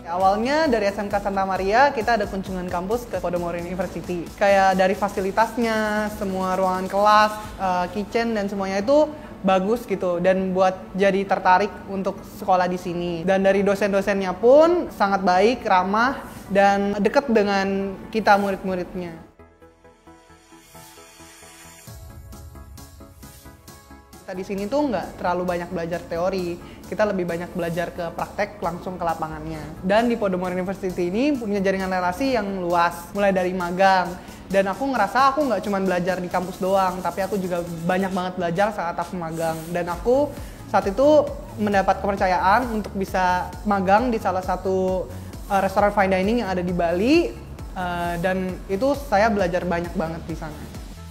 Awalnya dari SMK Santa Maria, kita ada kunjungan kampus ke Podomoro University. Kayak dari fasilitasnya, semua ruangan kelas, kitchen, dan semuanya itu bagus gitu. Dan buat jadi tertarik untuk sekolah di sini. Dan dari dosen-dosennya pun sangat baik, ramah, dan dekat dengan kita murid-muridnya. Kita di sini tuh nggak terlalu banyak belajar teori, kita lebih banyak belajar ke praktek langsung ke lapangannya. Dan di Podomoro University ini punya jaringan relasi yang luas, mulai dari magang. Dan aku ngerasa aku nggak cuma belajar di kampus doang, tapi aku juga banyak banget belajar saat aku magang. Dan aku saat itu mendapat kepercayaan untuk bisa magang di salah satu restoran fine dining yang ada di Bali, dan itu saya belajar banyak banget di sana.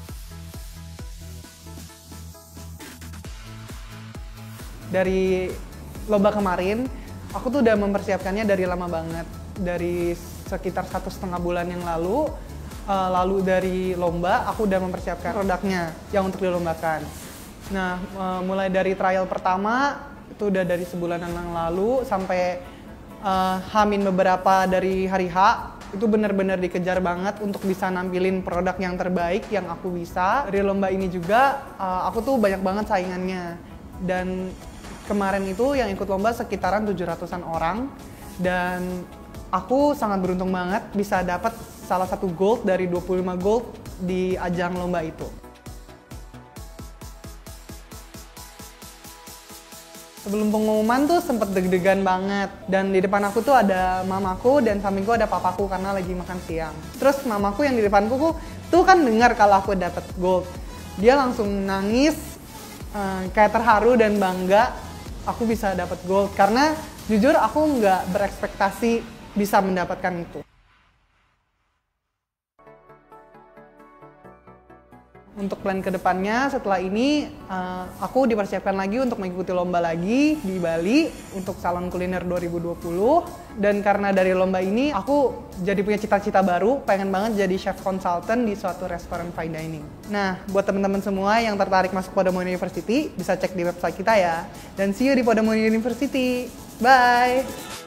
Dari lomba kemarin, aku tuh udah mempersiapkannya dari lama banget. Dari sekitar 1,5 bulan yang lalu dari lomba, aku udah mempersiapkan produknya yang untuk dilombakan. Nah, mulai dari trial pertama, itu udah dari sebulanan yang lalu, sampai hamin beberapa dari hari H, itu benar-benar dikejar banget untuk bisa nampilin produk yang terbaik yang aku bisa. Dari lomba ini juga, aku tuh banyak banget saingannya. Dan kemarin itu yang ikut lomba sekitaran 700-an orang, dan aku sangat beruntung banget bisa dapat salah satu gold dari 25 gold di ajang lomba itu. Sebelum pengumuman tuh sempet deg-degan banget, dan di depan aku tuh ada mamaku dan sampingku ada papaku karena lagi makan siang. Terus mamaku yang di depanku tuh kan dengar kalau aku dapet gold. Dia langsung nangis, kayak terharu dan bangga aku bisa dapat gold, karena jujur aku nggak berekspektasi bisa mendapatkan itu. Untuk plan kedepannya setelah ini, aku dipersiapkan lagi untuk mengikuti lomba lagi di Bali untuk Salon Kuliner 2020. Dan karena dari lomba ini, aku jadi punya cita-cita baru, pengen banget jadi chef consultant di suatu restoran fine dining. Nah, buat teman-teman semua yang tertarik masuk Podomoro University, bisa cek di website kita ya. Dan see you di Podomoro University. Bye!